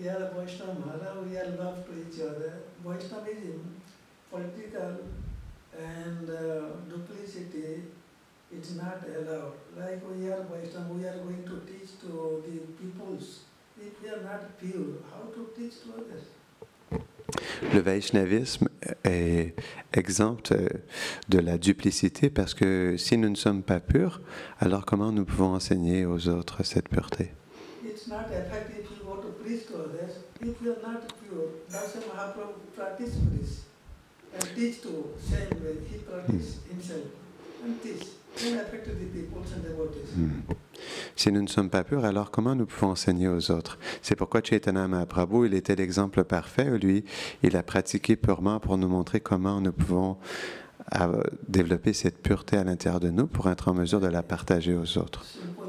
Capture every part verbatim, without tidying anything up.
we are a Vaishnava Mahara, we are love to each other. Vaishnavism, political and uh, duplicity, it's not allowed. Like we are Vaishnava, we are going to teach to the peoples. If we are not pure, how to teach to others? Le Vaishnavisme est exempt de la duplicité parce que si nous ne sommes pas purs, alors comment nous pouvons enseigner aux autres cette pureté? It's not effective if you want to preach to others. If you are not pure, Dasya Mahaprabhu practice this and teach to same way he practice himself and teach. Then affected the people and devotees. Hmm. Si nous ne sommes pas purs, alors comment nous pouvons enseigner aux autres? C'est pourquoi Chaitanya Mahaprabhu, il était l'exemple parfait. Lui, il a pratiqué purement pour nous montrer comment nous pouvons euh, développer cette pureté à l'intérieur de nous pour être en mesure de la partager aux autres.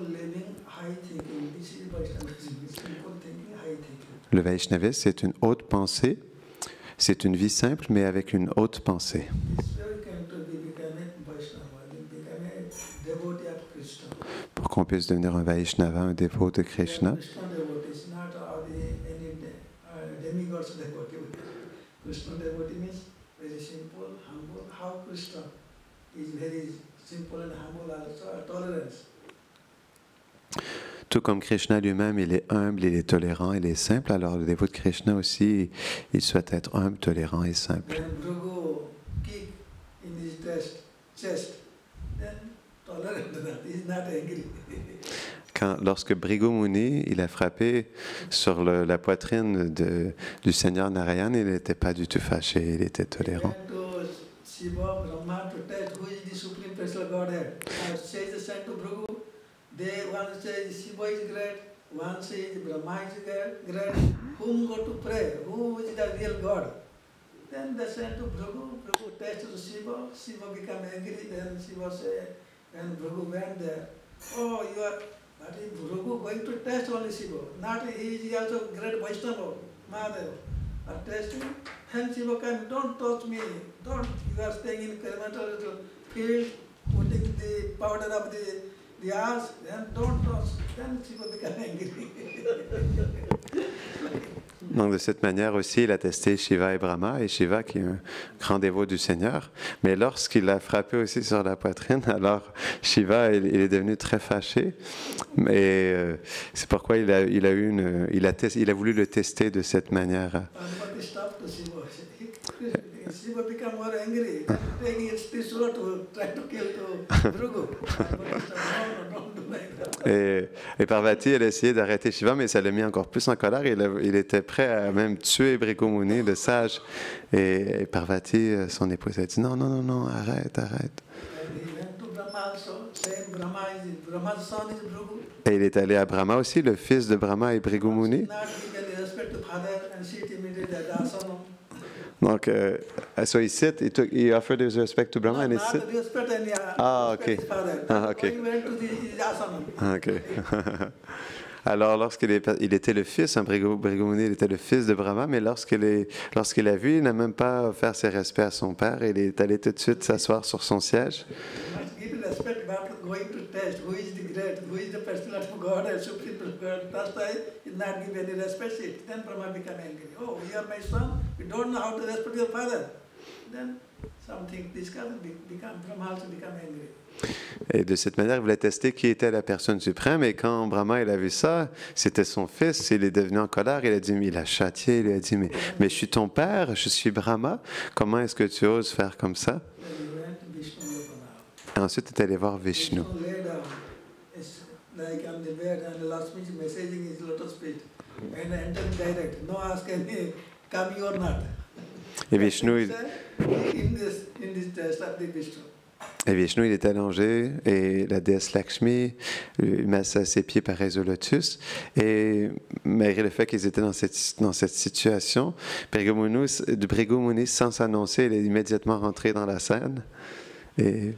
Le Vaishnavisme, c'est une haute pensée, c'est une vie simple, mais avec une haute pensée. Pour qu'on puisse devenir un Vaishnava, un dévot de Krishna. Tout comme Krishna lui-même, il est humble, il est tolérant, il est simple, alors le dévot de Krishna aussi, il souhaite être humble, tolérant et simple. Quand, lorsque Bhrigu Muni, il a frappé sur le, la poitrine de, du Seigneur Narayan, il n'était pas du tout fâché, il était tolérant. They one says Shiva is great, one says Brahma is great, whom go to pray, who is the real God? Then they sent to Bhrigu, Bhrigu tested Shiva, Shiva became angry, then Shiva said, when Bhrigu went there, oh, you are, but is Bhrigu going to test only Shiva, not he is also great Vaishnava, Mahadeva. But testing, and Shiva came, don't touch me, don't, you are staying in experimental field, putting the powder of the the ass, then don't touch, then Shiva became angry. Donc de cette manière aussi, il a testé Shiva et Brahma, et Shiva qui est un grand dévot du Seigneur. Mais lorsqu'il l'a frappé aussi sur la poitrine, alors Shiva il, il est devenu très fâché. Et euh, c'est pourquoi il a, il a eu une, il a, tes, il a voulu le tester de cette manière. Shiva became more angry, taking his pistol to try to kill to Bhrigu. Et, et Parvati, elle a essayé d'arrêter Shiva, mais ça l'a mis encore plus en colère. Il, a, il était prêt à même tuer Bhrigu Muni, le sage. Et, et Parvati, son épouse, a dit non, non, non, non, arrête, arrête. Et il est allé à Brahma aussi, le fils de Brahma et Bhrigu Muni. Donc, uh, so he sit, he, took, he offered his respect to Brahma and he sit. Ah, ok. Ah, ok. Ah, ok. Alors, lorsqu'il est, il était le fils, hein, Bhrigu Muni, il était le fils de Brahma, mais lorsqu'il est, lorsqu'il a vu, il n'a même pas offert ses respects à son père, il est allé tout de suite s'asseoir sur son siège. Et de cette manière, il voulait tester qui était la personne suprême. Et quand Brahma il a vu ça, c'était son fils. Il est devenu en colère. Il a dit, mais il a châtié. Il a dit, mais, mais je suis ton père, je suis Brahma. Comment est-ce que tu oses faire comme ça? Et ensuite, il est allé voir Vishnu. Et Vishnu, il... Et Vishnu, il est allongé et la déesse Lakshmi lui met à ses pieds par le lotus. Et malgré le fait qu'ils étaient dans cette, dans cette situation, Bhrigu Muni, sans s'annoncer, il est immédiatement rentré dans la scène. Et...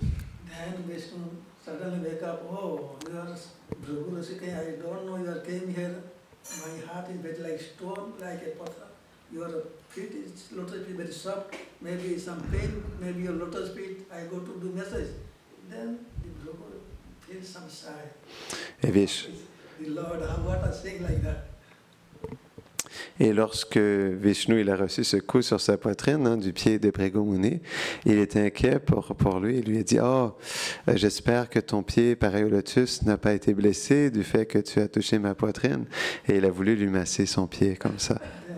Your feet is lotus feet very soft, maybe some pain, maybe your lotus feet, I go to do message. Then the Bhrigu feels some sigh. Et Vishnu, The Lord, what are saying like that? Et lorsque Vishnu il a reçu ce coup sur sa poitrine hein, du pied de Bhrigu Muni, il était inquiet pour, pour lui. Il lui a dit « Oh, j'espère que ton pied, pareil au lotus, n'a pas été blessé du fait que tu as touché ma poitrine. » Et il a voulu lui masser son pied comme ça.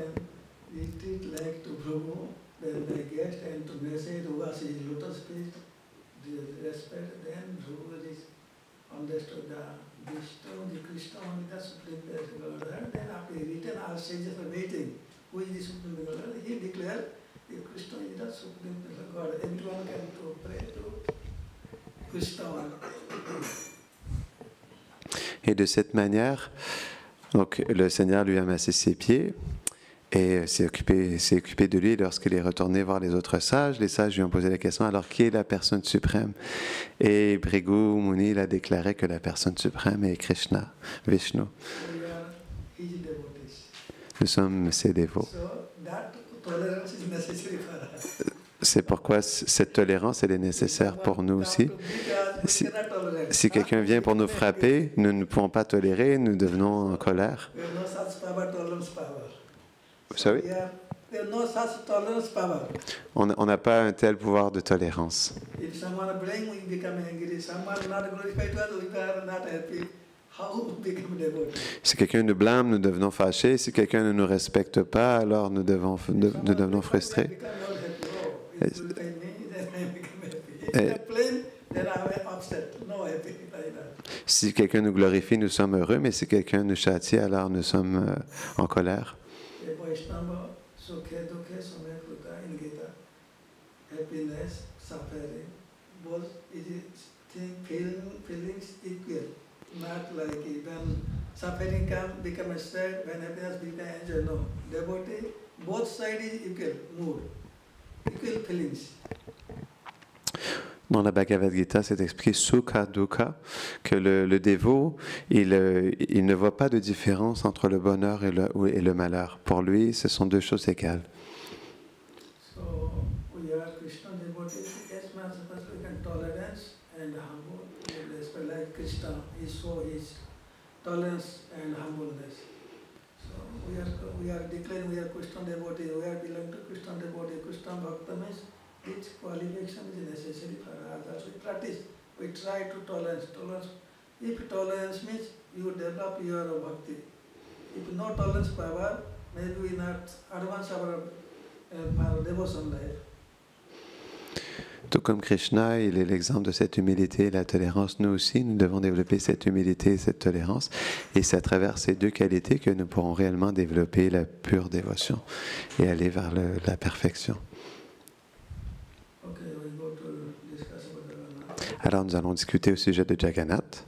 Et de cette manière, donc, le Seigneur lui a massé ses pieds et s'est occupé, s'est occupé de lui lorsqu'il est retourné voir les autres sages. Les sages lui ont posé la question, alors qui est la personne suprême? Et Bhrigu Muni il a déclaré que la personne suprême est Krishna, Vishnu. Nous sommes ses dévots. C'est pourquoi cette tolérance elle est nécessaire pour nous aussi. Si, si quelqu'un vient pour nous frapper, nous ne pouvons pas tolérer, nous devenons en colère. Vous savez? On n'a pas un tel pouvoir de tolérance. Si quelqu'un nous blâme, nous devenons fâchés. Si quelqu'un ne nous respecte pas, alors nous, devons, nous, nous devenons frustrés. Et, et, si quelqu'un nous glorifie, nous sommes heureux, mais si quelqu'un nous châtie, alors nous sommes euh, en colère. Dans la Bhagavad Gita, c'est expliqué Sukha Dukkha, que le, le dévot, il, il ne voit pas de différence entre le bonheur et le, et le malheur. Pour lui, ce sont deux choses égales. So, we are Krishna devotees, as much as we can tolerance and humble. Like Krishna, he saw his tolerance and humbleness. So we are we are declaring we are Krishna devotees. We are belong to Krishna devotee. Krishna Bhakta means each qualification is necessary for others. We practice. We try to tolerance. Tolerance. If tolerance means you develop your bhakti. If no tolerance power, maybe we not advance our, uh, our devotion life. Tout comme Krishna, il est l'exemple de cette humilité et la tolérance. Nous aussi, nous devons développer cette humilité et cette tolérance. Et c'est à travers ces deux qualités que nous pourrons réellement développer la pure dévotion et aller vers le, la perfection. Alors nous allons discuter au sujet de Jagannath.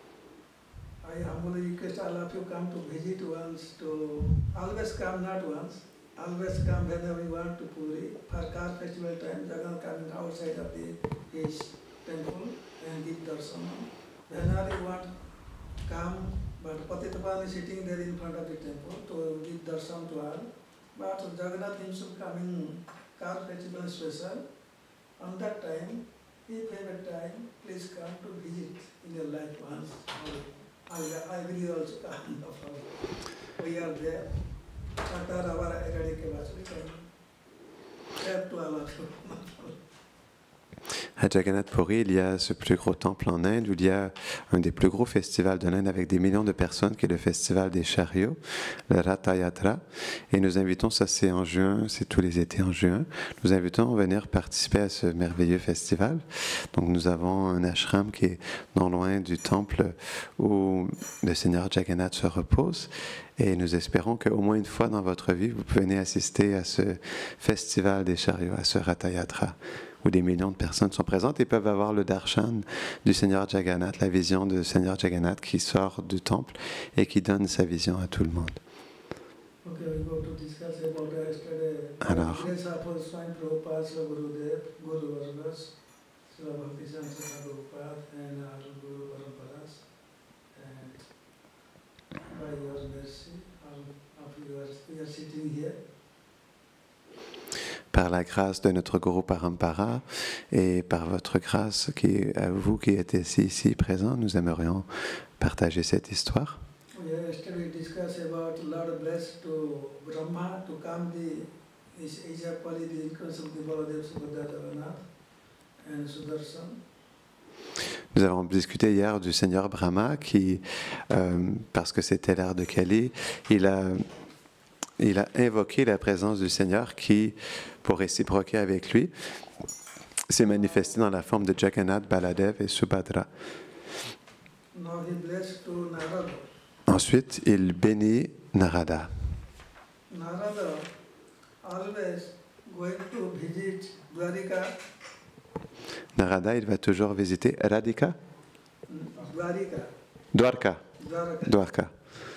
Always come whenever we want to Puri. For car festival time, Jagannath coming outside of the his temple and give darshan. Whenever you want come, but Patitapani is sitting there in front of the temple to give darshan to all. But Jagannath himself coming car festival special. On that time, if you have a time, please come to visit in your life once. I, I will also come. We are there. À Jagannath Puri, il y a ce plus gros temple en Inde où il y a un des plus gros festivals de l'Inde avec des millions de personnes qui est le festival des chariots, le Ratha Yatra. Et nous invitons, ça c'est en juin, c'est tous les étés en juin, nous invitons à venir participer à ce merveilleux festival. Donc nous avons un ashram qui est non loin du temple où le Seigneur Jagannath se repose. Et nous espérons qu'au moins une fois dans votre vie, vous venez assister à ce festival des chariots, à ce Ratha Yatra, où des millions de personnes sont présentes et peuvent avoir le darshan du Seigneur Jagannath, la vision du Seigneur Jagannath qui sort du temple et qui donne sa vision à tout le monde. Alors, par la grâce de notre Guru Parampara et par votre grâce qui, à vous qui êtes ici, ici présents, nous aimerions partager cette histoire. Oui. yesterday we discussed about Lord blessed to Brahma to come the Ijapali, the incarnation of the Baladev, Subhadra, Jagannath and Sudarshan. Nous avons discuté hier du Seigneur Brahma qui, euh, parce que c'était l'ère de Kali, il a, il a invoqué la présence du Seigneur qui, pour réciproquer avec lui, s'est manifesté dans la forme de Jagannath, Baladev et Subhadra. Now he blessed to Narada. Ensuite, il bénit Narada. Narada always going to visit Dwarika. Narada, il va toujours visiter Radhika? Dwarika. Dwarka. Dwarka. Dwarka.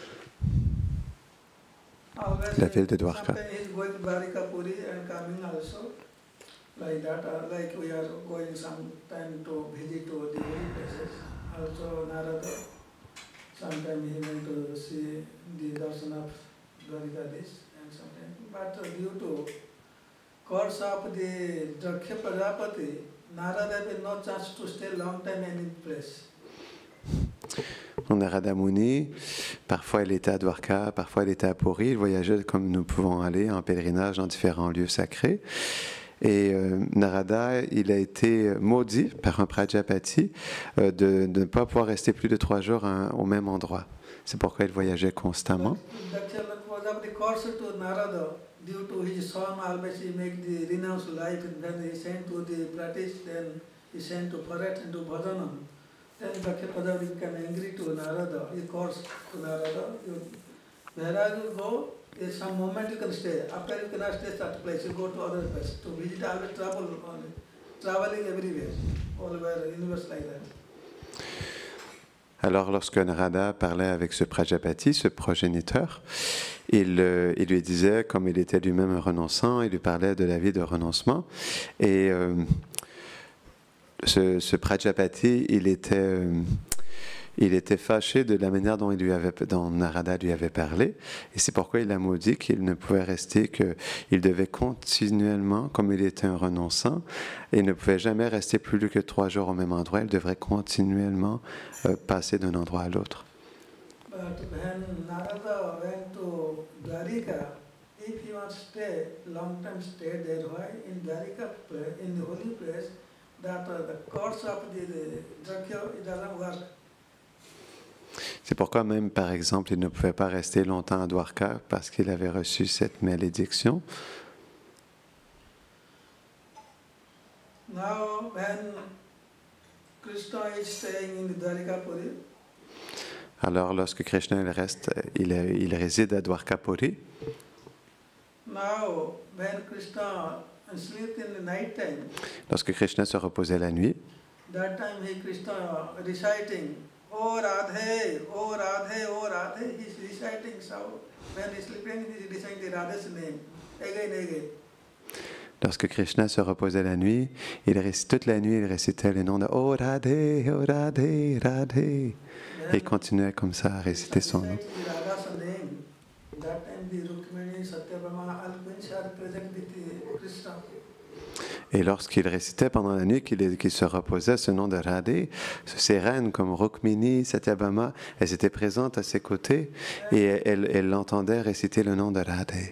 Always La ville de Dwarka. sometimes he is going to Dwarika Puri and coming also. Like that, uh, like we are going sometime to visit to the holy places. Also Narada, sometimes he went to see the darshan of Dwarika this and sometimes. But uh, due to course of the Daksha Prajapati, Narada had no chance to stay long time in any place. Narada Muni, parfois il était à Dwarka, parfois il était à Puri. Il voyageait comme nous pouvons aller en pèlerinage dans différents lieux sacrés. Et euh, Narada, il a été maudit par un Prajapati euh, de, de ne pas pouvoir rester plus de trois jours à, au même endroit. C'est pourquoi il voyageait constamment. Daksha Prajapati course to Narada. Due to his son, always he make the renounce life, and then he sent to the practice, then he sent to Parat and to Bhajanam. Then Daksha Prajapati became angry to Narada. He calls to Narada, you, wherever you go, in some moment you can stay. After you cannot stay at that place, you go to other place. To visit, always travel only. Traveling everywhere, all over, universe like that. Alors, lorsque Narada parlait avec ce Prajapati, ce progéniteur, il, euh, il lui disait, comme il était lui-même un renonçant, il lui parlait de la vie de renoncement. Et euh, ce, ce Prajapati, il était, euh, il était fâché de la manière dont, il lui avait, dont Narada lui avait parlé. Et c'est pourquoi il a maudit qu'il ne pouvait rester, qu'il devait continuellement, comme il était un renonçant, et ne pouvait jamais rester plus que trois jours au même endroit. Il devrait continuellement euh, passer d'un endroit à l'autre. But when Narada went to Dwarika, if he wants to stay, long time stay there, why in Dwarika, in the holy place, that uh, the course of the, the Daksha, it doesn't work. C'est pourquoi même, par exemple, il ne pouvait pas rester longtemps à Dwarka parce qu'il avait reçu cette malédiction. Now, when Krishna is staying in Dwarika Puri, alors, lorsque Krishna il reste, il, il réside à Dwarkapuri. Now, when Krishna sleeps in the night time, lorsque Krishna se reposait la nuit, that time he Krishna reciting, "Oh Radhe, oh Radhe, oh Radhe." He's reciting. So when he's sleeping, he's reciting the Radha's name again, again. Lorsque Krishna se reposait la nuit, il récitait toute la nuit, il récitait le nom de Oh Radhe, Oh Radhe, Radhe. Et il continuait comme ça à réciter son nom. Et lorsqu'il récitait pendant la nuit, qu'il qu'il se reposait ce nom de Radhe, ces reines comme Rukmini, Satyabhama, elles étaient présentes à ses côtés et elles, elles l'entendaient réciter le nom de Radhe.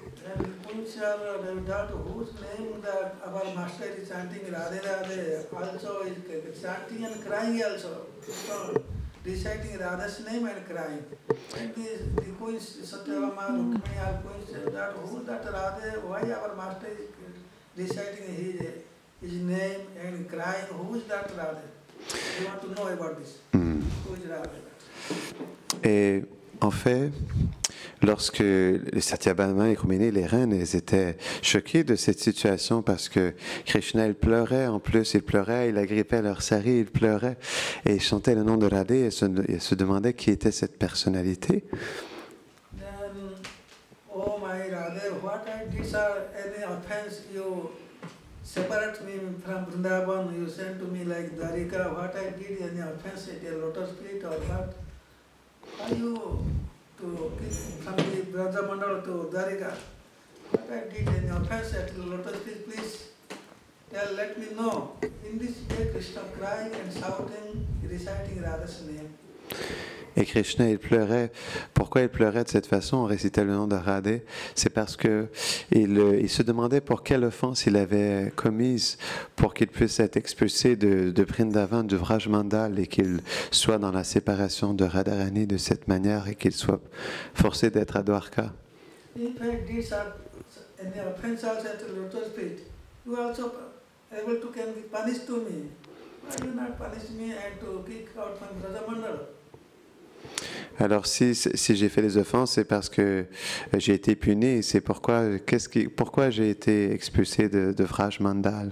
Reciting Radha's name and crying. And the, the queens, Satyabhama, Rukmini are queens, that who that Radha, why our master is reciting his, his name and crying, who is that Radha? We want to know about this. Mm. Who is Radha? Et en fait, lorsque les Satyabhama et Rukmini, les reines, elles étaient choquées de cette situation parce que Krishna, il pleurait en plus, il pleurait, il agrippait leur sari, il pleurait et il chantait le nom de Radha et se, il se demandait qui était cette personnalité. Then, oh my Radha, what I did, sir, any offense, you separate me from Vrindavan, you sent to me like Dwarika, what I did, any offense at a lotus feet or what? Are you to from the Braja Mandal to Dwarika? What I did, any offense at the lotus feet, please tell, let me know. In this way, Krishna crying and shouting, reciting Radha's name. Et Krishna, il pleurait. Pourquoi il pleurait de cette façon? On récitait le nom de Radhe. C'est parce que il, il se demandait pour quelle offense il avait commise pour qu'il puisse être expulsé de, de Vrindavan, du Vraj Mandal, et qu'il soit dans la séparation de Radharani de cette manière et qu'il soit forcé d'être à Dwarka. In fact, these are any offense also at the lotus feet. You also able to can be punished to me. Why you not punish me and to kick out from Brajamandal? Alors si, si j'ai fait des offenses, c'est parce que j'ai été puni. C'est pourquoi, qu'est-ce qui, pourquoi j'ai été expulsé de, de Vraj Mandal.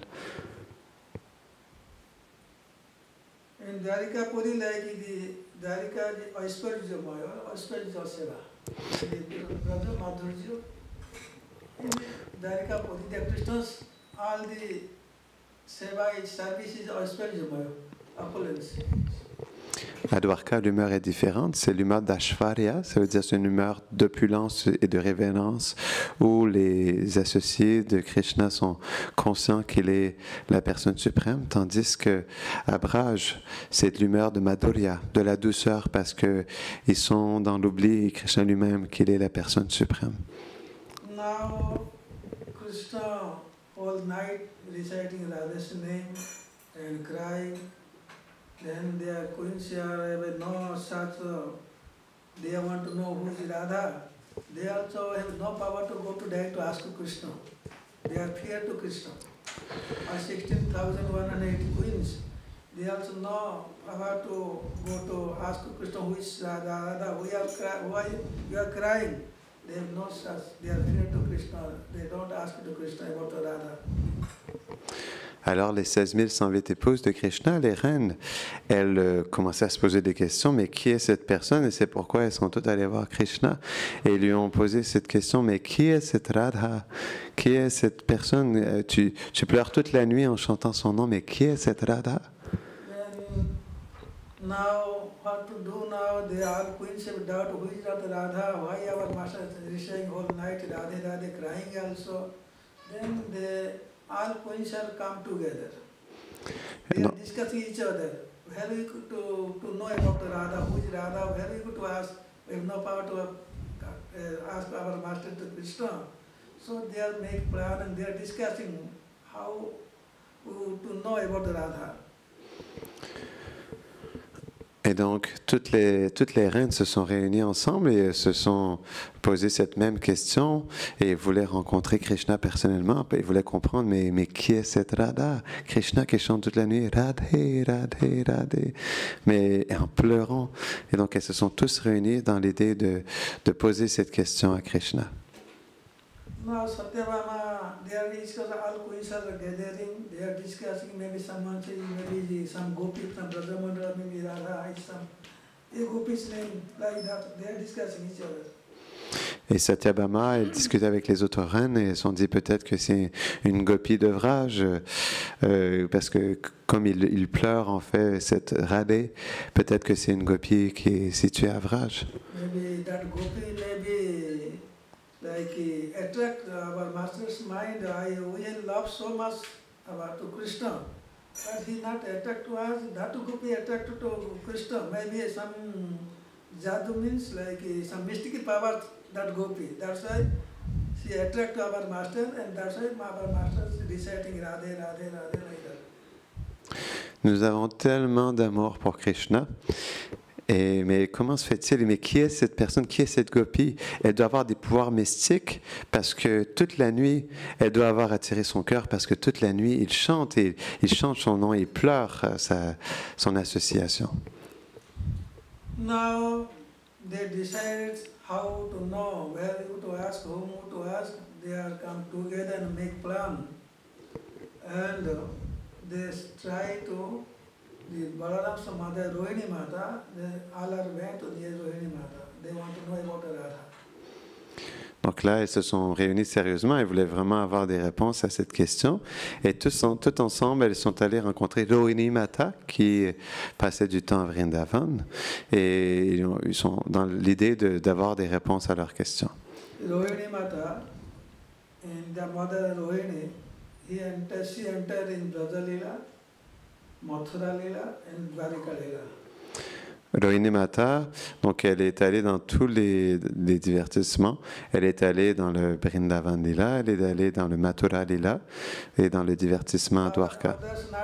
In Dwarika Puri, like the Dwarika, the Aisparja Maya, Aisparja Seva. Brother Madhurja. In Dwarika Puri, the Christians, all the Seva service is Aisparja Maya, opulence. À Dwarka, l'humeur est différente. C'est l'humeur d'Ashvarya, ça veut dire c'est une humeur d'opulence et de révérence où les associés de Krishna sont conscients qu'il est la personne suprême, tandis que à Braj, c'est l'humeur de Madhurya, de la douceur, parce que ils sont dans l'oubli, Krishna lui-même, qu'il est la personne suprême. Now, Krishna all night reciting Radha's name and crying. Then their queens have no such, uh, they want to know who is Radha. They also have no power to go to direct to ask Krishna. They are fear to Krishna. Are sixteen thousand one hundred eighty queens. They also know power to go to ask Krishna who is Radha. Radha, we are cry, why you are crying? They have no such. They are fear to Krishna. They don't ask to Krishna about Radha. Alors, les seize mille cent huit épouses de Krishna, les reines, elles euh, commençaient à se poser des questions, mais qui est cette personne? Et c'est pourquoi elles sont toutes allées voir Krishna et lui ont posé cette question, mais qui est cette Radha? Qui est cette personne? Tu, tu pleures toute la nuit en chantant son nom, mais qui est cette Radha? Then, now, what to do now? They all queens have doubt who is that Radha? Why our master is saying all night Radhe Radhe crying also? Then they all queens have come together. They are discussing each other. Where we could to, to know about the Radha, who is Radha, where we could to ask, we have no power to uh, ask our master to Krishna. So they are make plan and they are discussing how to, to know about the Radha. Et donc, toutes les, toutes les reines se sont réunies ensemble et se sont posées cette même question et voulaient rencontrer Krishna personnellement. Ils voulaient comprendre, mais, mais qui est cette Radha? Krishna qui chante toute la nuit, Radhe, Radhe, Radhe, mais en pleurant. Et donc, elles se sont tous réunies dans l'idée de, de poser cette question à Krishna. Now Satyabhama, they are discussing, all queens are gathering, they are discussing, maybe someone saying, maybe some gopi from Brajamandala, maybe Radha, some a gopi's name, like that, they are discussing each other. Et Satyabhama, elle discute avec les autres reines et elles se sont dit peut-être que c'est une gopi de Vraj, euh, parce que comme il, il pleure en fait cette Radhe, peut-être que c'est une gopi qui est située à Vraj. Maybe that gopi maybe like uh, attract our master's mind. I we love so much about to Krishna, but he not attract to us. That gopi attract to Krishna. Maybe some jadoo means like uh, some mystical power. That gopi. That's why she attract to our master, and that's why our master is reciting Radhe, Radhe, Radhe like that. Nous avons tellement d'amour pour Krishna. Et, mais comment se fait-il? Mais qui est cette personne? Qui est cette gopi? Elle doit avoir des pouvoirs mystiques parce que toute la nuit, elle doit avoir attiré son cœur parce que toute la nuit, il chante et il chante son nom et il pleure sa, son association. Now they decide how to know, where you to ask, whom to ask. They are come together and make plan. And they try to the Balaram's mother, Rohini Mata, they all are went to the Rohini Mata. They want to know about Radha. Donc là, elles se sont réunies sérieusement, elles voulaient vraiment avoir des réponses à cette question. Et tous, tout ensemble, elles sont allées rencontrer Rohini Mata, qui passait du temps à Vrindavan. Et ils sont dans l'idée de, d'avoir des réponses à leurs questions. Rohini Mata, and the mother Rohini, he entered, she entered in Braja Lila, Mathura Lila and Dwarika Lila. Rohini Mata, donc elle est allée dans tous les, les divertissements. Elle est allée dans le Vrindavan Lila, elle est allée dans le Mathura Lila et dans le divertissement Dwarka.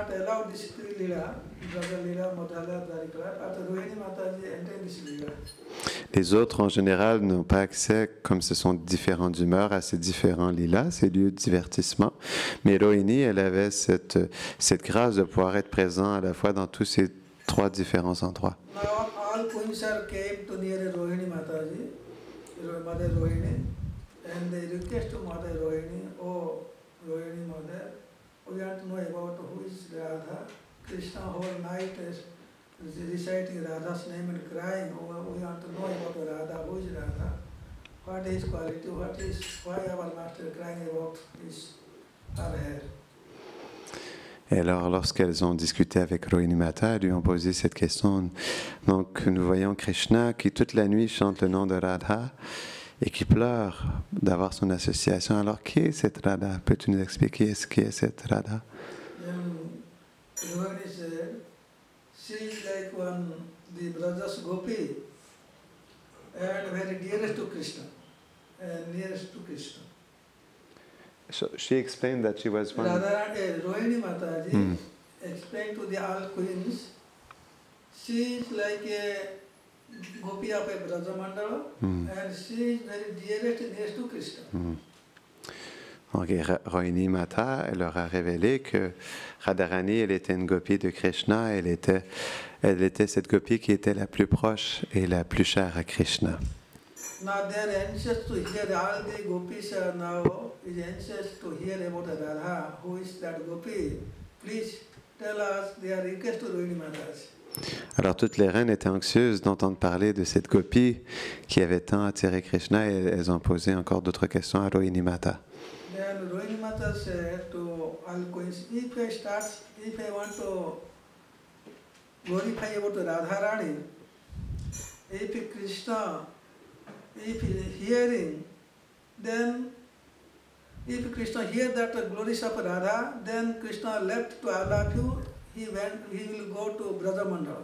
Les autres, en général, n'ont pas accès, comme ce sont différentes humeurs, à ces différents lilas, ces lieux de divertissement. Mais Rohini, elle avait cette, cette grâce de pouvoir être présent à la fois dans tous ces trois différents endroits. All queens came to near Rohini Mataji, Mother Rohini, and they request to Mother Rohini, oh Rohini Mother, we want to know about who is Radha. Krishna whole night is reciting Radha's name and crying. Oh, we want to know about Radha, who is Radha, what is quality, what is, why our master crying about his, her hair. Et alors, lorsqu'elles ont discuté avec Rohini Mata, elles lui ont posé cette question. Donc, nous voyons Krishna qui toute la nuit chante le nom de Radha et qui pleure d'avoir son association. Alors, qui est cette Radha? Peux-tu nous expliquer ce qu'est cette Radha? Rohini said, she is like one, the brothers Gopi, and very dearest to Krishna, and nearest to Krishna. So she explained that she was one. Radha, uh, Rohini Mataji mm. explained to the all queens, she is like a Gopi of a Braja Mandala, mm. and she is very dearest nearest to Krishna. Mm. Okay, Rohini Mata, elle leur a révélé que Radharani, elle était une Gopi de Krishna, elle était, elle était cette Gopi qui était la plus proche et la plus chère à Krishna. Now they are anxious to hear, all the gopis are now is anxious to hear about Radha. Who is that gopi? Please tell us their request to Rohini Mataji. Alors toutes les reines étaient anxieuses d'entendre parler de cette Gopi qui avait tant attiré Krishna et elles ont posé encore d'autres questions à Rohini Mata. Then Rohini Mata said to all queens, if I start, if I want to glorify about Radharani, if Krishna, if he is hearing, then if Krishna hears that the glories of Radha, then Krishna left to all of you, he went, he will go to Braja Mandala.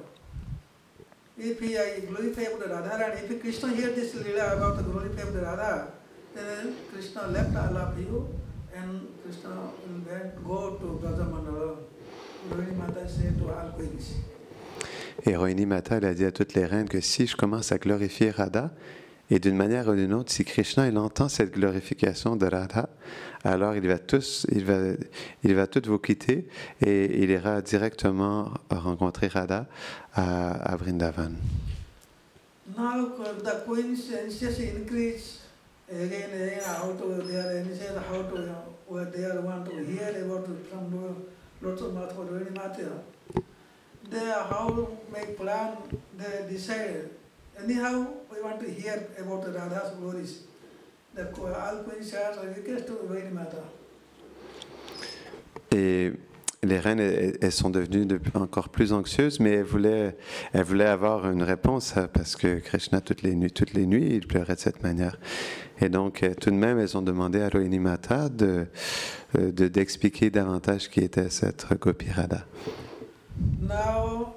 If he I glorify about Radha, and if Krishna hears this lila about the glory of Radha, then Krishna left all of you, and Krishna will went, go to Braja Mandala. Rohini Mata said to all queens. Et Rohini Mata, elle a dit à toutes les reines que si je commence à glorifier Radha, et d'une manière ou d'une autre, si Krishna il entend cette glorification de Radha, alors il va tous, il va, il va toutes vous quitter et il ira directement rencontrer Radha à, à Vrindavan. Now the queens anxious increase again and again how to they are anxious how to what they are want to hear about from lots of math for Rohini Mata. They how make plan, they decide. Anyhow, we want to hear about the Radha's glories. The all queens are request to Rohini Mata. Et les reines, elles sont devenues de, encore plus anxieuses, mais elles voulaient, elles voulaient avoir une réponse parce que Krishna, toutes les nuits, toutes les nuits, il pleurait de cette manière. Et donc, tout de même, elles ont demandé à Rohini Mata de, de, d'expliquer davantage qui était cette Gopi Radha. Now,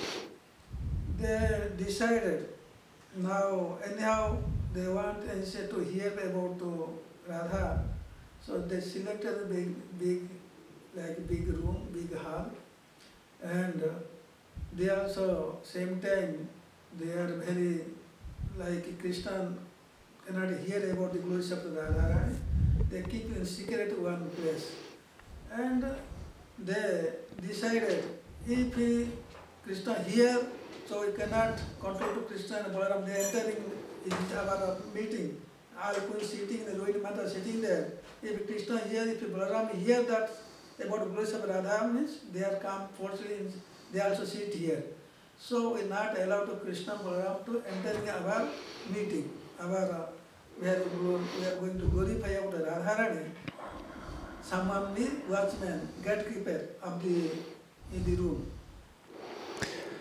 they decided. Now, anyhow, they want instead to hear about to Radha, so they selected a big, big, like big room, big hall, and uh, they also same time they are very like Krishna cannot hear about the glories of the Radha. They keep in secret one place, and they decided if he, Krishna hear. So we cannot control to Krishna and Balaram. They are entering in our meeting. All queens sitting, the Rohini Mata sitting there. If Krishna hear, if Balaram hear that about the glories of Radha, means they are come forcefully, they also sit here. So we not allow to Krishna and Balaram to enter in our meeting. Our uh, we, are, we are going to glorify about Radharani. Someone the watchman, gatekeeper of the in the room.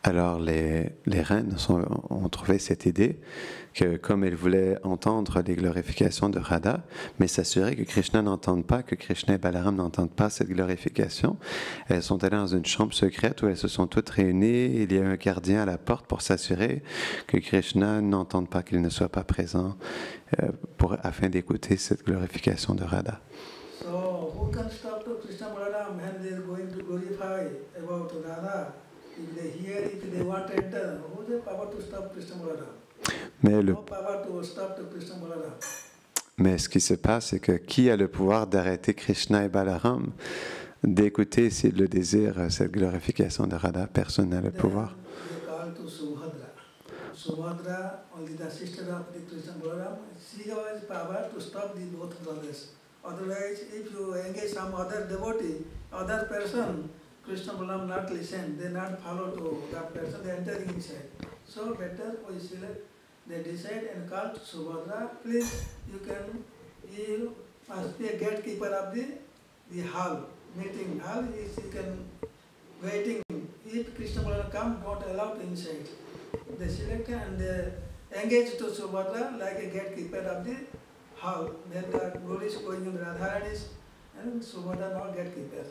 Alors les, les reines sont, ont trouvé cette idée que comme elles voulaient entendre les glorifications de Radha, mais s'assurer que Krishna n'entende pas, que Krishna et Balaram n'entendent pas cette glorification, elles sont allées dans une chambre secrète où elles se sont toutes réunies. Il y a un gardien à la porte pour s'assurer que Krishna n'entende pas, qu'il ne soit pas présent euh, pour, afin d'écouter cette glorification de Radha. So who can stop to Krishna Balaram when they are going to glorify about Radha? If they hear, if they want to enter, who has the power to stop Krishna Balaram? Mais, le, no power to stop to Krishna Balaram. mais ce qui se passe, c'est que qui a le pouvoir d'arrêter Krishna et Balaram d'écouter, s'il le désire, cette glorification de Radha? Personne n'a le pouvoir. They call to Subhadra. Subhadra, only the sister of the Krishna Balaram, she has power to stop the both brothers. Otherwise, if you engage some other devotee, other person, Krishna Balaram not listen, they not follow to that person, they enter inside. So better we select, they decide and call to Subhadra, please you can, you must be a gatekeeper of the, the hall, meeting hall, is you can waiting, if Krishna Balaram come, don't allow to inside. They select and they engage to Subhadra like a gatekeeper of the hall. Then the glory is going in Radharani's and Subhadra not gatekeeper.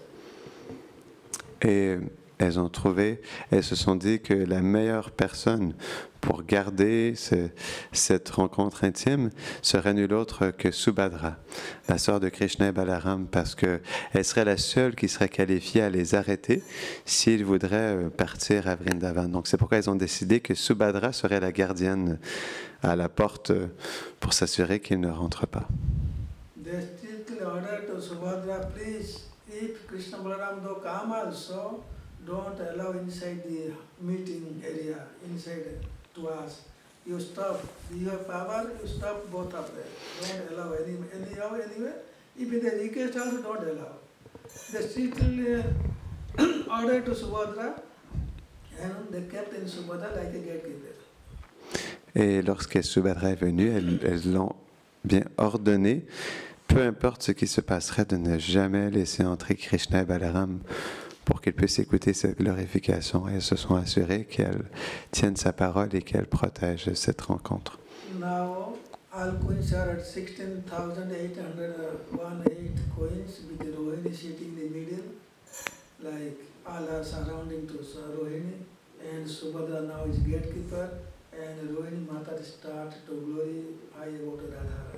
Et elles ont trouvé, elles se sont dit que la meilleure personne pour garder ce, cette rencontre intime serait nulle autre que Subhadra, la sœur de Krishna et Balaram, parce qu'elle serait la seule qui serait qualifiée à les arrêter s'ils voudraient partir à Vrindavan. Donc c'est pourquoi elles ont décidé que Subhadra serait la gardienne à la porte pour s'assurer qu'ils ne rentrent pas. They strictly order to Subhadra, please, if Krishna Balaram do come also, don't allow inside the meeting area, inside to us. You stop, you have power, you stop both of them. Don't allow any, anyhow, anywhere. If they request also, don't allow. They strictly order to Subhadra, and they kept in Subhadra like a gatekeeper. Et lorsque Subhadra est venue, elles, elles l'ont bien ordonné, peu importe ce qui se passerait, de ne jamais laisser entrer Krishna et Balaram pour qu'ils puissent écouter cette glorification. Et elles se sont assurées qu'elles tiennent sa parole et qu'elles protègent cette rencontre. Now, all queens are at sixteen thousand eight hundred eighteen coins with the Rohini sitting in the middle, like all are surrounding to Rohini, and Subhadra now is gatekeeper, and Rohini Mata start to glorify about Radha.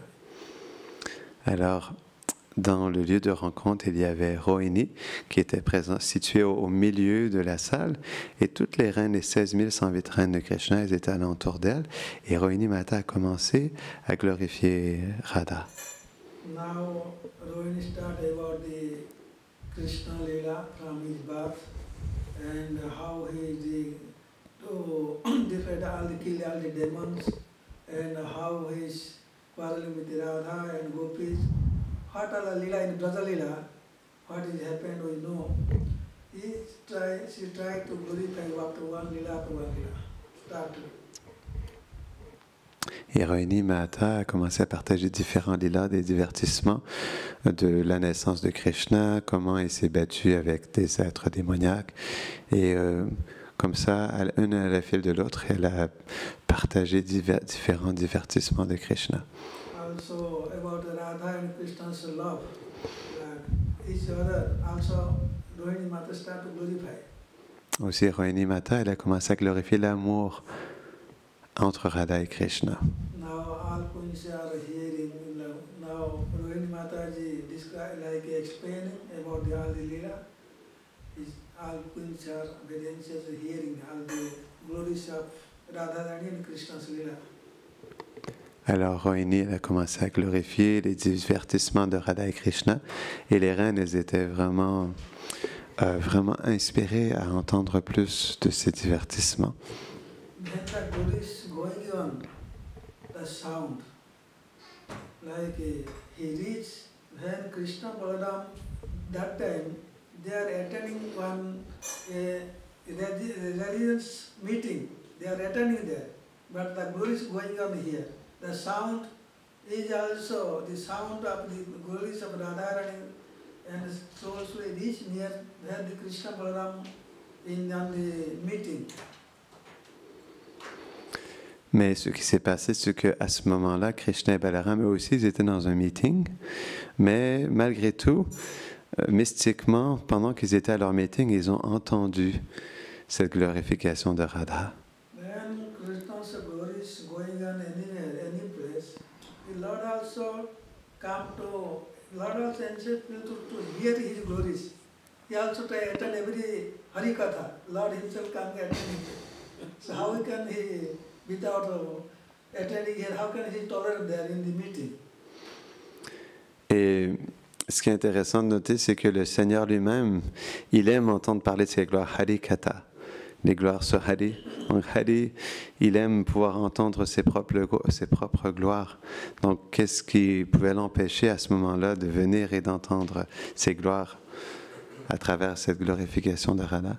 Alors, dans le lieu de rencontre, il y avait Rohini qui était présent, situé au, au milieu de la salle, et toutes les reines, les seize mille cent huit reines de Krishna, elles étaient alentour d'elle, et Rohini Mata a commencé à glorifier Radha. Now, Rohini start about the Krishna Leela from his birth, and how he is the, to defeat all the, kill all the demons, and how he is quarreling with Radha and Gopis. What all Leela in Braja Leela, what is happened we know. He try, she tried to glorify after one Leela after one Leela. Start. Et Rohini Mata a commencé à partager différents lilas, des divertissements de la naissance de Krishna, comment il s'est battu avec des êtres démoniaques. Et euh, comme ça, une à la file de l'autre, elle a partagé divers, différents divertissements de Krishna. Also about Radha and Krishna's love, uh, each other also Rohini Mata start to glorify. Aussi, Rohini Mata, elle a commencé à glorifier l'amour entre Radha et Krishna. Now all queens are hearing. Now Rohini Mataji describe like explaining about the all the Leela. All queens are very anxious hearing all the glories of Radharani and Krishna's Leela. Alors Rohini, elle a commencé à glorifier les divertissements de Radha et Krishna, et les reines, elles étaient vraiment, euh, vraiment inspirées à entendre plus de ces divertissements. Then the glories going on, the sound, like uh, he reached when Krishna Balaram, that time they are attending one uh, religious meeting, they are attending there, but the glories going on here. The sound is also the sound of the glories of Radharani, and souls will reach near where the Krishna Balaram in on the meeting. Mais ce qui s'est passé, c'est qu'à ce moment-là, Krishna et Balaram, eux aussi, ils étaient dans un meeting. Mais malgré tout, euh, mystiquement, pendant qu'ils étaient à leur meeting, ils ont entendu cette glorification de Radha. When Krishna's glory is going on anywhere, any place, the Lord also come to, Lord also ensures people to hear his glories. He also try attend every Hari Katha. Lord himself can attend it. So how can he, without uh, attending here, how can he tolerate there in the meeting? Et ce qui est intéressant de noter, c'est que le Seigneur lui-même, il aime entendre parler de ses gloires Hari Katha, les gloires sur Hari. Donc Hari, il aime pouvoir entendre ses propres, ses propres gloires. Donc qu'est-ce qui pouvait l'empêcher à ce moment-là de venir et d'entendre ses gloires à travers cette glorification de Radha?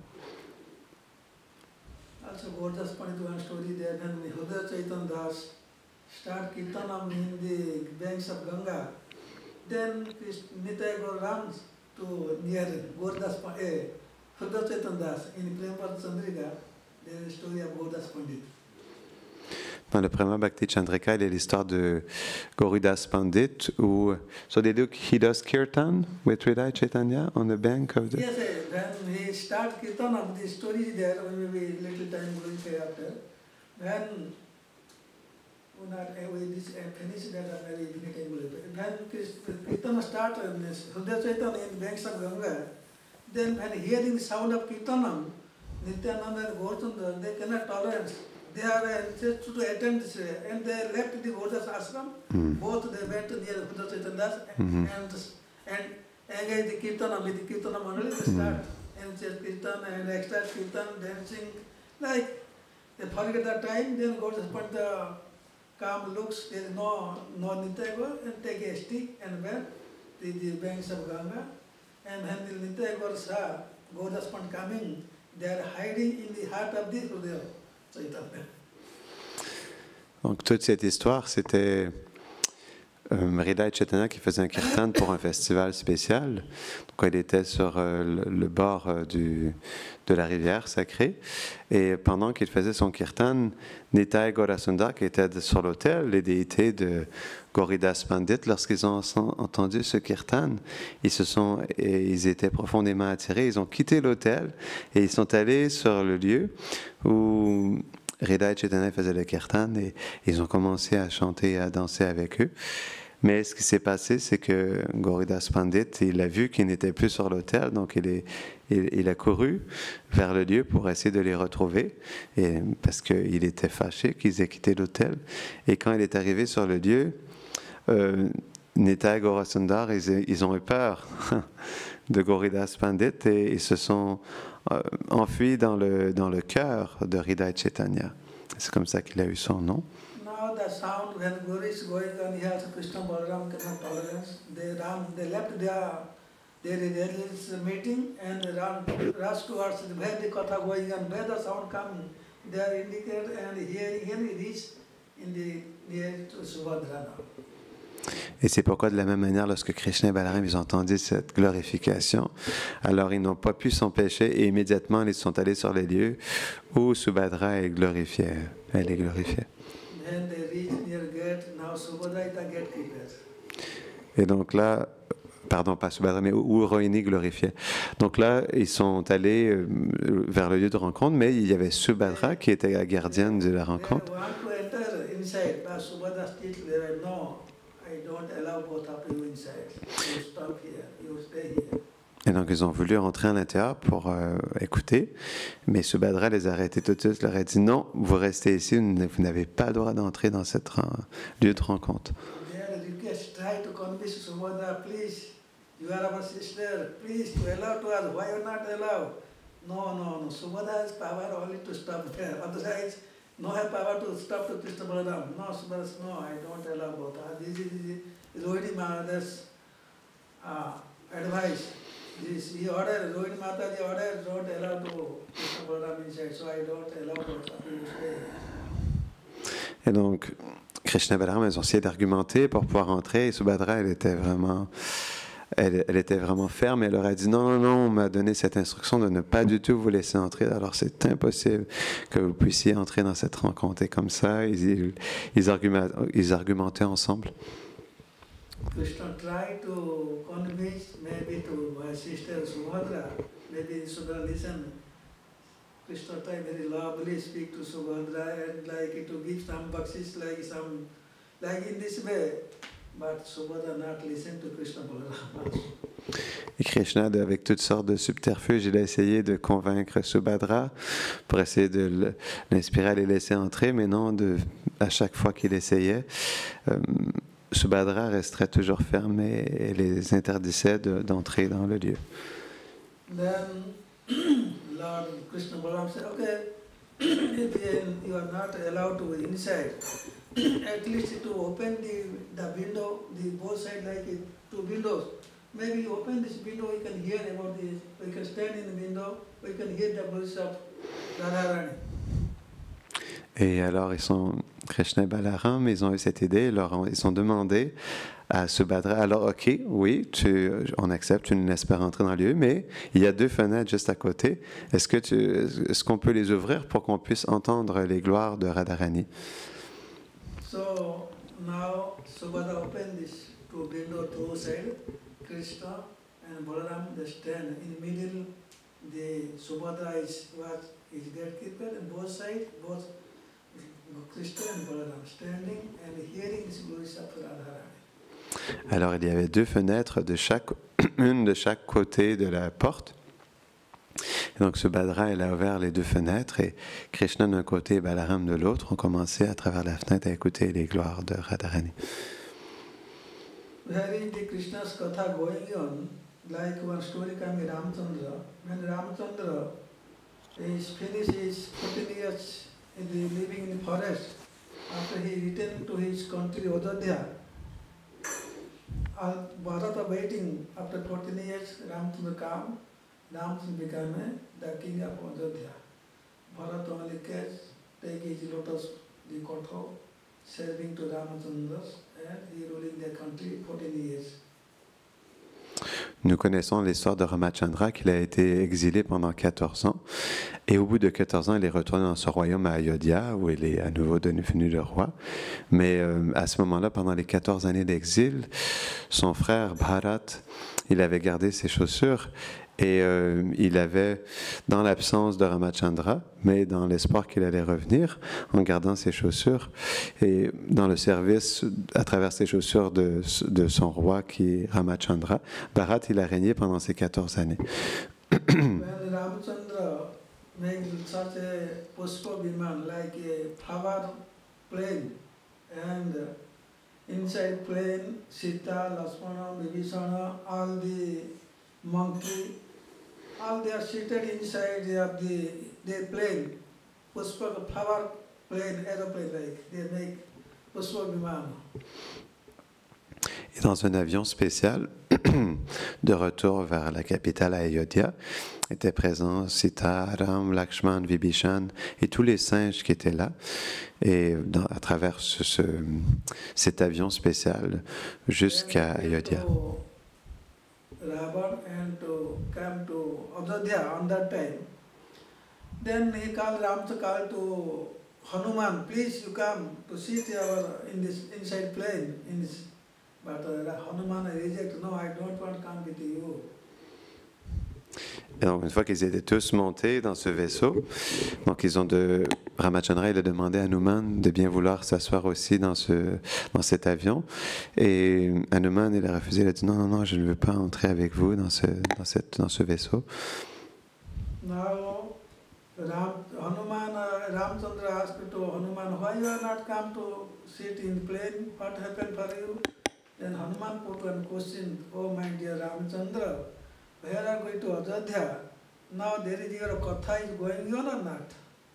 Also Gaudadas Pandit one story there, when Hridaya Chaitanya Das start Kirtanam in the banks of Ganga, then Nitai Gaur runs to near Gaudadas Pandit, Hridaya Chaitanya Das in Prempada Chandrika, there is a story of Gaudadas Pandit. Dans le Prema Bhakti Chandrika, il y a l'histoire de Gauridas Pandit, où so they do, he does kirtan with Hridaya Chaitanya on the bank of the... Yes, when he start Kirtanam, the story is there, maybe little time going to after. When when I we this finish that maybe time when Kirtan start and Hridaya Chaitanya in banks of Ganga, then when hearing the sound of Kirtanam, Nityananda and Gaurachandra, they cannot tolerate. They are anxious to attend this, and they left the Gaudadas ashram. Mm. Both they went near Hridaya Chaitanya Das and, mm-hmm. and and engage the Kirtanam with the Kirtanam only. They start and say Kirtan and extra Kirtan, dancing, like they forget that time. Then Gaudadas Pandit calm looks. There is no no Nitai Gaur, and take a stick and went to the banks of Ganga. And when the Nitai Gaur saw Gaudadas Pandit coming, they are hiding in the heart of the Hridaya. Donc toute cette histoire, c'était euh, Hridaya Chaitanya qui faisait un kirtan pour un festival spécial. Donc il était sur euh, le, le bord euh, du, de la rivière sacrée. Et pendant qu'il faisait son kirtan, Nitai Gaurasundar, qui était sur l'autel, les déités de Gauridas Pandit, lorsqu'ils ont entendu ce kirtan, ils se sont, et ils étaient profondément attirés, ils ont quitté l'autel et ils sont allés sur le lieu où Hridaya Chaitanya faisait le kirtan et ils ont commencé à chanter et à danser avec eux. Mais ce qui s'est passé, c'est que Gauridas Pandit, il a vu qu'ils n'étaient plus sur l'autel, donc il, est, il, il a couru vers le lieu pour essayer de les retrouver, et, parce qu'il était fâché qu'ils aient quitté l'autel. Et quand il est arrivé sur le lieu, euh, Nitai Gaurasundar, ils, ils ont eu peur de Gauridas Pandit et ils se sont euh, enfuis dans le, dans le cœur de Hridaya Chaitanya. C'est comme ça qu'il a eu son nom. Now the sound when glory is going on, here also Krishna Balaram cannot tolerance. They ran, they left their their religious meeting and ran rush towards where the katha going on, where the sound coming. They are indicated and here here he reached in the near to Subhadra now. Et c'est pourquoi, de la même manière, lorsque Krishna et Balaram ils ont entendu cette glorification, alors ils n'ont pas pu s'empêcher et immédiatement ils sont allés sur les lieux où Subhadra est glorifiée. Elle est glorifiée. Et donc là, pardon, pas Subhadra, mais où Rohini glorifiait. Donc là, ils sont allés euh, vers le lieu de rencontre, mais il y avait Subhadra qui était la gardienne de la rencontre. Et donc ils ont voulu rentrer à l'intérieur pour euh, écouter, mais Subhadra les a arrêtés tout de suite, leur a dit non, vous restez ici, vous n'avez pas le droit d'entrer dans ce lieu de rencontre. No have power to stop to Krishna Balaram. No, Subhadra, no, I don't allow both. This is Rohini Mata's uh, advice. This he ordered, Rohini Mataji ordered, don't allow to Krishna Balaram inside, so I don't allow both. Et donc, Krishna et Balaram, ils ont essayé d'argumenter pour pouvoir entrer, et Subhadra, elle était vraiment elle, elle était vraiment ferme et elle leur a dit non, non, non, on m'a donné cette instruction de ne pas du tout vous laisser entrer. Alors c'est impossible que vous puissiez entrer dans cette rencontre. Et comme ça, ils, ils, ils, argumentaient, ils argumentaient ensemble. Krishna tried to convince maybe to my sister Subhadra, maybe Subhadra listen. Krishna tried very lovely speak to Subhadra and like to give some bakshis like some, like in this way. But Subhadra not listen to Krishna Balarama. Et Krishna, avec toutes sortes de subterfuges, il a essayé de convaincre Subhadra pour essayer de l'inspirer à les laisser entrer, mais non, de, à chaque fois qu'il essayait, euh, Subhadra resterait toujours ferme et, et les interdisait d'entrer dans le lieu. Then Lord Krishna Balaram said, okay, if you are not allowed to go inside, at least to open the, the window, the both sides like two windows. Maybe you open this window, we can hear about this, we can stand in the window, we can hear the voice of Radharani. Et alors, ils sont, Krishna et Balaram, ils ont eu cette idée, ils, leur ont, ils ont demandé à Subhadra, alors ok, oui, tu, on accepte, tu nous laisses pas rentrer dans le lieu, mais il y a deux fenêtres juste à côté, est-ce que tu, est-ce qu'on peut les ouvrir pour qu'on puisse entendre les gloires de Radharani? So, now Subhadra opened this two windows, two sides, Krishna and Balaram, they stand in the middle, the Subhadra is, was, is gatekeeper, and both sides, both Krishna and Balaram standing and hearing this voice of Radharani. Alors il y avait deux fenêtres de chaque, une de chaque côté de la porte. Et donc Subhadra, elle a ouvert les deux fenêtres et Krishna d'un côté et Balaram de l'autre ont commencé à travers la fenêtre à écouter les gloires de Radharani. Hearing the Krishna's katha going on, like one story coming Ramchandra, when Ramchandra is finished his fourteen years in the, living in the forest, after he returned to his country Ayodhya, All Bharata waiting after fourteen years, Ramchandra came, Ramchandra became the king of Ayodhya. Bharata only cares, take his lotus, the kotho, serving to Ramchandra, and he ruling the country fourteen years. Nous connaissons l'histoire de Ramachandra, qu'il a été exilé pendant quatorze ans. Et au bout de quatorze ans, il est retourné dans son royaume à Ayodhya, où il est à nouveau devenu le roi. Mais euh, à ce moment-là, pendant les quatorze années d'exil, son frère Bharat, il avait gardé ses chaussures et euh, il avait, dans l'absence de Ramachandra, mais dans l'espoir qu'il allait revenir, en gardant ses chaussures et dans le service à travers ses chaussures de, de son roi qui est Ramachandra, Bharat, il a régné pendant ces quatorze années. When Ramchandra made such a Pushpa Viman, like a flower plane, and inside plane, Sita, Lakshmana, Vibhishana, all the monkey, all they are seated inside of the, the plane, Pushpa flower plane, aeroplane, like they make Pushpa Viman. Et dans un avion spécial, de retour vers la capitale à Ayodhya, étaient présents Sita, Ram, Lakshman, Vibhishan et tous les singes qui étaient là, et dans, à travers ce, ce, cet avion spécial jusqu'à Ayodhya. Ravan and to come to Ayodhya on that time. Then he called Ramchandra called to Hanuman, please you come to sit our in this inside plane in this. But uh, Hanuman rejected, no, I don't want to come with you. Et donc, une fois qu'ils étaient tous montés dans ce vaisseau, donc ils ont de Ramachandra, il a demandé à Hanuman de bien vouloir s'asseoir aussi dans ce dans cet avion. Et Hanuman, il a refusé, il a dit non, non, non, je ne veux pas entrer avec vous dans ce dans cette dans ce vaisseau. Now, Ram, Hanuman, uh, Ramchandra asked to Hanuman, why you are not come to sit in plane? What happened for you? Then Hanuman put one question, oh my dear Ramchandra, where are you going to Ayodhya? Now there is your katha is going on or not?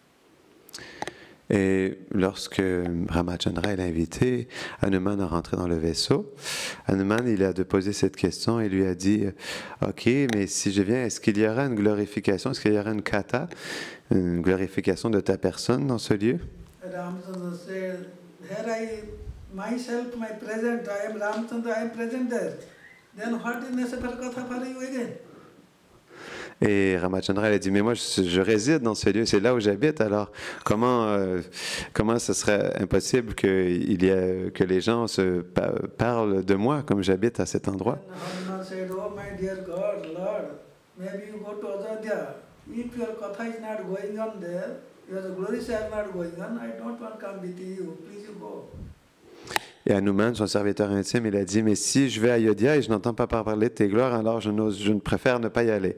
Et lorsque Ramachandra l'a invité, Hanuman a rentré dans le vaisseau. Hanuman, il a de poser cette question et lui a dit, ok, mais si je viens, est-ce qu'il y aura une glorification, est-ce qu'il y aura une katha, une glorification de ta personne dans ce lieu? Ramchandra said, here I myself, my present, I am Ramchandra, I am present there. Then what is necessary katha for you again? Et Ramachandra elle a dit, mais moi je, je réside dans ce lieu, c'est là où j'habite, alors comment, euh, comment ce serait impossible que, il y a, que les gens se pa parlent de moi comme j'habite à cet endroit? Hanuman said, oh my dear God, Lord, maybe you go to Ajodhya. If your katha is not going on there, your glories are not going on, I don't want to come with you, please you go. Et Hanuman, son serviteur intime, il a dit, mais si je vais à Ayodhya et je n'entends pas parler de tes gloires, alors je, je ne préfère ne pas y aller.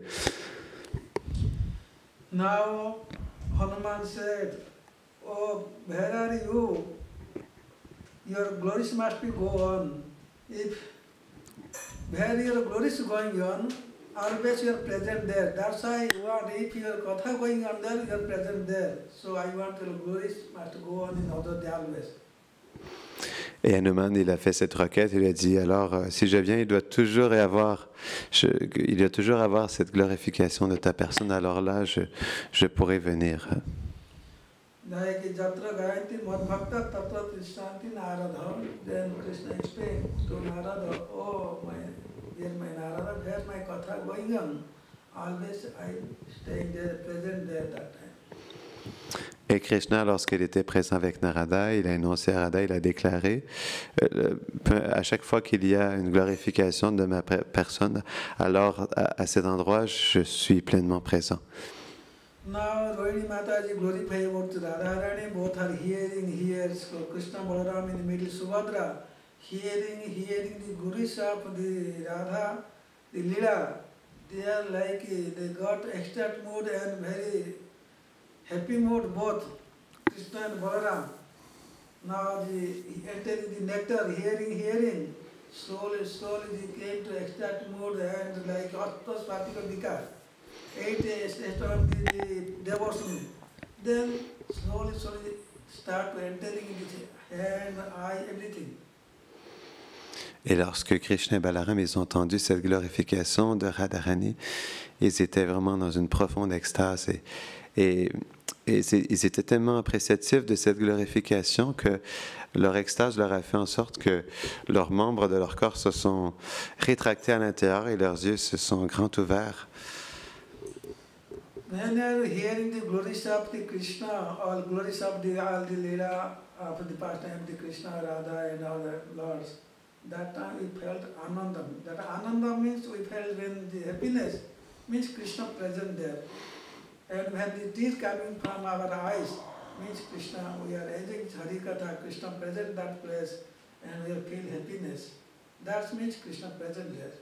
Now, Hanuman said, oh, where are you? Your glories must be go on. If where your glories going on, always you are present there. That's why I want, if your katha going on there, you are present there. So I want your glories must go on in Ajodhya always. Et Hanuman, il a fait cette requête, il a dit, alors, euh, si je viens, il doit toujours y avoir, je, il doit toujours avoir cette glorification de ta personne, alors là, je, je pourrai venir. Then Krishna explained to Narada, oh, my dear my Narada, where my katha going on? Always I staying there, present there that time. Et Krishna, lorsqu'il était présent avec Narada, il a énoncé à Radha, il a déclaré, euh, à chaque fois qu'il y a une glorification de ma personne, alors à, à cet endroit, je suis pleinement présent. Now Rohini Mataji glorified about Radharani, both are hearing here, so Krishna Balaram in the middle, Subhadra, hearing, hearing the Gurus of the Radha, the Lila, they are like, they got ecstatic mood and very happy mood both, Krishna and Balaram. Now the entering the nectar, hearing, hearing, slowly, slowly they came to ecstatic mood and like Attas Patika Vikas. Eight stage of the, the devotion. Then slowly, slowly start entering the hand, eye, everything. Et lorsque Krishna et Balaram ils ont entendu cette glorification de Radharani, ils étaient vraiment dans une profonde extase. Et, et, et ils étaient tellement appréciatifs de cette glorification que leur extase leur a fait en sorte que leurs membres de leur corps se sont rétractés à l'intérieur et leurs yeux se sont grands ouverts. When you are hearing the glories of the Krishna, all glories of the all the Leela of the pastime of the Krishna, Radha and all the lords, that time we felt Anandam. That Anandam means we felt when the happiness means Krishna present there. And when the tears coming from our eyes means Krishna, we are enjoying Harikatha, Krishna present in that place and we feel happiness. That means Krishna present there.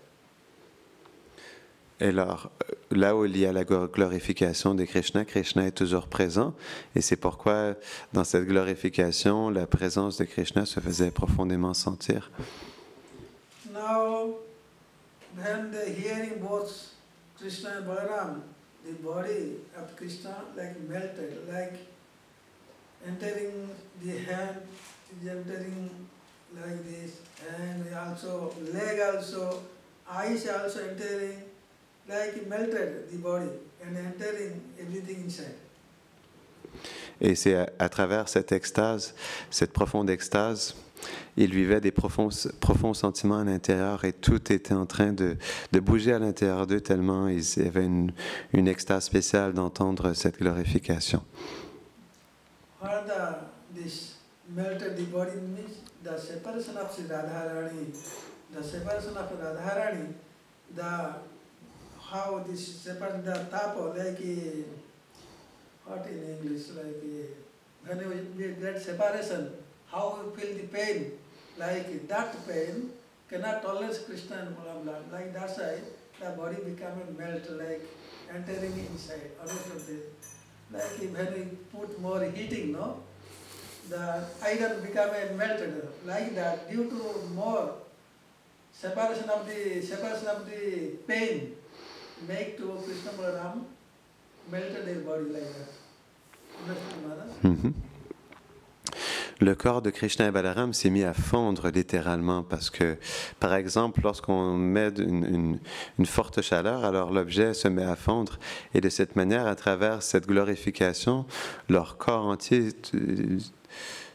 Et alors, là où il y a la glorification de Krishna, Krishna est toujours présent. Et c'est pourquoi, dans cette glorification, la présence de Krishna se faisait profondément sentir. Now, when the hearing both Krishna and Balaram, the body of Krishna like melted, like entering the hand, is entering like this, and also leg also, eyes also entering. Like melted the body and entering everything inside. Et c'est à, à travers cette extase, cette profonde extase, ils vivaient des profonds, profonds sentiments à l'intérieur et tout était en train de, de bouger à l'intérieur d'eux tellement ils avaient une, une extase spéciale d'entendre cette glorification. What the, this melted the body means the separation of Radharani, the separation of Radharani, the how this separate the tapo, like a, what in English, like a, when we get separation, how we feel the pain, like that pain cannot tolerate Krishna and Balaram. Like that side, the body become a melt, like entering inside, away from this. Like when we put more heating, no, the iron become a melted, like that, due to more separation of the separation of the pain. Make to Krishna Balaram melted their body like that. Mm-hmm. Le corps de Krishna et Balaram s'est mis à fondre littéralement parce que, par exemple, lorsqu'on met une, une, une forte chaleur, alors l'objet se met à fondre et de cette manière, à travers cette glorification, leur corps entier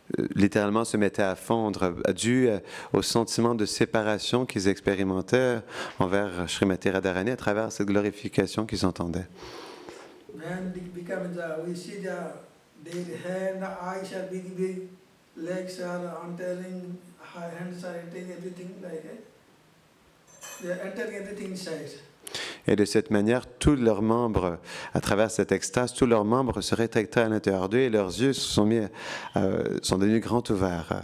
littéralement se mettaient à fondre, dû au sentiment de séparation qu'ils expérimentaient envers Srimati Radharani à travers cette glorification qu'ils entendaient. Et de cette manière, tous leurs membres, à travers cette extase, tous leurs membres se rétractaient à l'intérieur d'eux et leurs yeux se sont, mis, euh, sont devenus grands ouverts.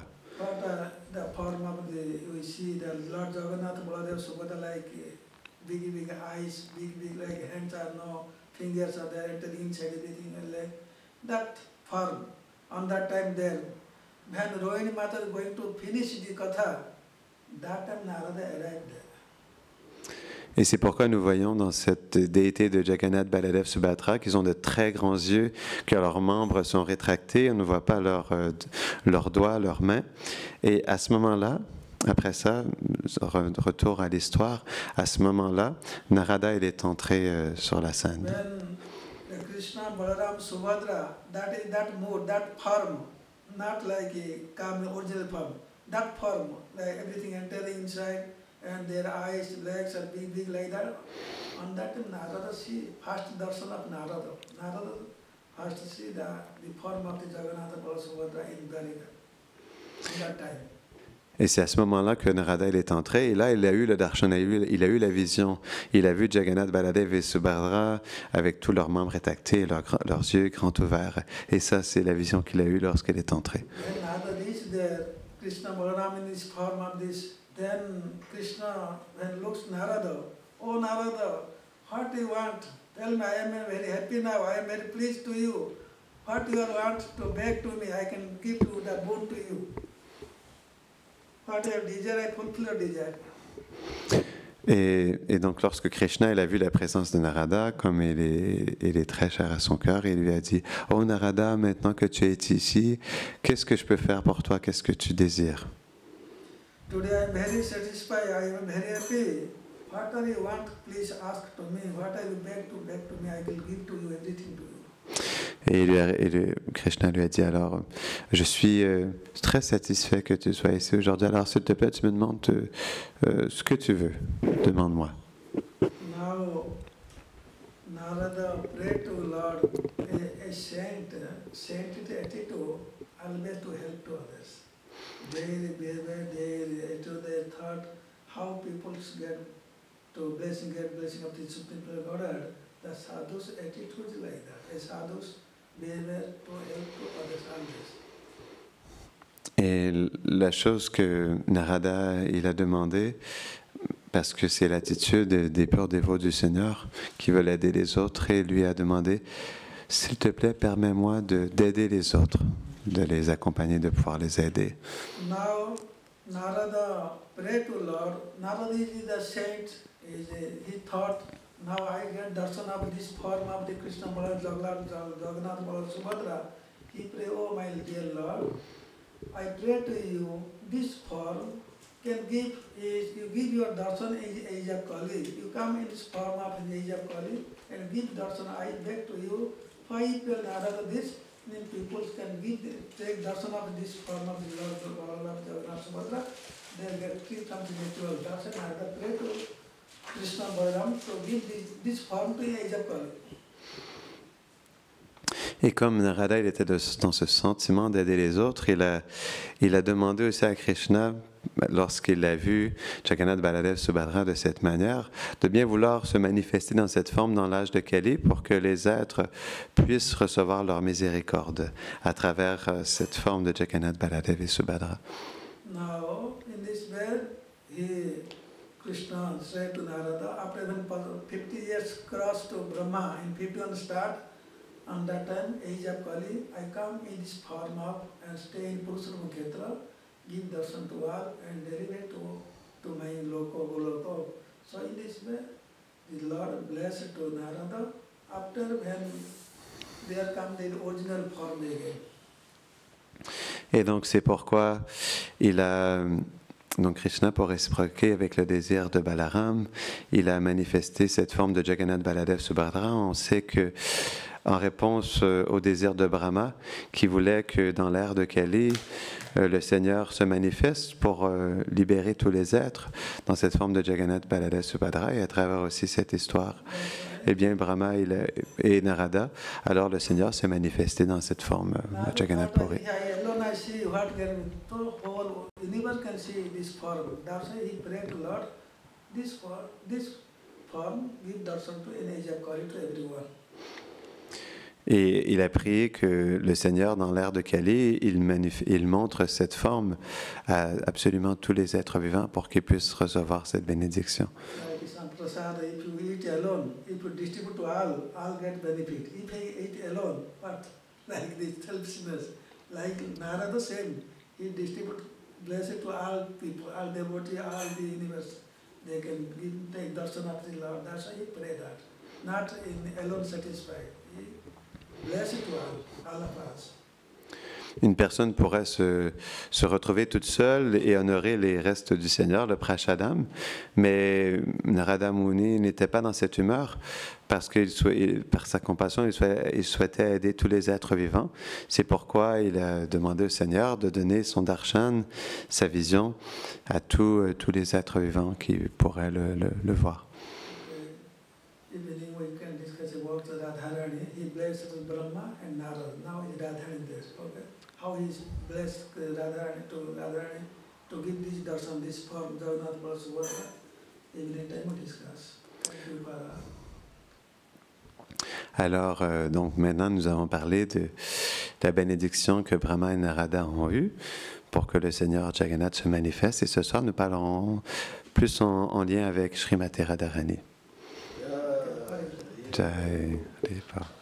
Et c'est pourquoi nous voyons dans cette déité de Jagannath Baladev Subhadra qu'ils ont de très grands yeux, que leurs membres sont rétractés, on ne voit pas leurs euh, leurs doigts, leurs mains. Et à ce moment-là, après ça, retour à l'histoire, à ce moment-là, Narada il est entré euh, sur la scène. Krishna, Balaram, Subhadra, that is that mode, that form, not like a calm original form, that form, like everything entering inside. And their eyes, legs are big, big like that. On that time, Narada see first darshan of Narada. Narada first see the, the form of the Jagannatha Balasubhadra in Dwarika. In that time. Et c'est à ce moment-là que Narada il est entré, et là il a eu le darshan, il a eu, il a eu la vision. Il a vu Jagannath Baladev et Subhadra avec tous leurs membres rétractés, leurs, leurs yeux grands ouverts. Et ça, c'est la vision qu'il a eue lorsqu'il est entré. When Narada reached there, Krishna Balaram in this form of this. Then Krishna, when looks Narada, oh Narada, what do you want? Tell me, I am very happy now, I am very pleased to you. What you want to beg to me, I can give you the boon to you. What you desire, I fulfill your desire. Et, et donc lorsque Krishna il a vu la présence de Narada, comme il est, il est très cher à son cœur, il lui a dit « Oh Narada, maintenant que tu es ici, qu'est-ce que je peux faire pour toi? Qu'est-ce que tu désires ?» Today I am very satisfied, I am very happy. What do you want? Please ask to me. What are you beg to beg to me? I will give to you everything to you. Et, il lui a, et le, Krishna lui a dit alors, je suis euh, très satisfait que tu sois ici aujourd'hui. Alors s'il te plaît, tu me demandes euh, euh, ce que tu veux. Demande-moi. Now, Narada prayed to Lord, a, a saint, saintly attitude, always to help to others. They, they, they, they thought how people get to blessing, get blessing of the Supreme Godhead. The sadhus' attitude is like that. A sadhus behavior to help to others always. Et la chose que Narada il a demandé, parce que c'est l'attitude des purs dévots du Seigneur qui veulent aider les autres, et lui a demandé, s'il te plaît, permets-moi de, d'aider les autres, de les accompagner, de pouvoir les aider. Now, Narada prayed to Lord. Narada is the saint. Is a, he thought, now I get darshan of this form of the Krishna Balaram, Jagannath Balaram, Subhadra. He prayed, oh my dear Lord, I pray to you, this form can give, is you give your darshan in age of Kali. You come in this form of the age of Kali and give darshan. I beg to you, five Narada this. Then people can give, take darshan of this form of the Lord Balaram, Jagannath Subhadra. They get free something natural darshan. I pray to Krishna Balaram to give this, this form to Age Kali. Et comme Narada il était de, dans ce sentiment d'aider les autres, il a, il a demandé aussi à Krishna, lorsqu'il a vu Jagannath Baladev Subhadra de cette manière, de bien vouloir se manifester dans cette forme dans l'âge de Kali pour que les êtres puissent recevoir leur miséricorde à travers cette forme de Jagannath Baladev et Subhadra. Now, in this way, he, Krishna said to Narada, after when fifty years crossed to Brahma, in fifty-one start, on that time, age of Kali, I come in this form of and stay in Purusharama Kshetra, give darshan to all and deliver to, to my loko, goloko. So in this way, the Lord blessed to Narada, after when there come the original form again. Et donc c'est pourquoi il a, donc Krishna, pour réciproquer avec le désir de Balaram, il a manifesté cette forme de Jagannath Baladev Subhadra. On sait que en réponse au désir de Brahma, qui voulait que dans l'ère de Kali, le Seigneur se manifeste pour libérer tous les êtres dans cette forme de Jagannath Balada Subhadra, et à travers aussi cette histoire, eh bien Brahma et Narada, alors le Seigneur s'est manifesté dans cette forme de Jagannath Puri. Et il a prié que le Seigneur, dans l'ère de Kali, il, il montre cette forme à absolument tous les êtres vivants pour qu'ils puissent recevoir cette bénédiction. They can give, take darshan of the Lord. That's why he prayed that. Not in alone satisfied. He blessed to all, all of us. Une personne pourrait se, se retrouver toute seule et honorer les restes du Seigneur, le Prashadam, mais Narada Muni n'était pas dans cette humeur parce que par sa compassion, il souhaitait, il souhaitait aider tous les êtres vivants. C'est pourquoi il a demandé au Seigneur de donner son darshan, sa vision, à tous, tous les êtres vivants qui pourraient le, le, le voir. How he blessed Radharani to Radharani to give this darshan, this form, Jagannath Balasubhadra, every time we discuss. Thank you, Father. Alors, euh, donc maintenant, nous avons parlé de, de la bénédiction que Brahma et Narada ont eue pour que le Seigneur Jagannath se manifeste. Et ce soir, nous parlerons plus en, en lien avec Srimati Radharani. Jai. Jai.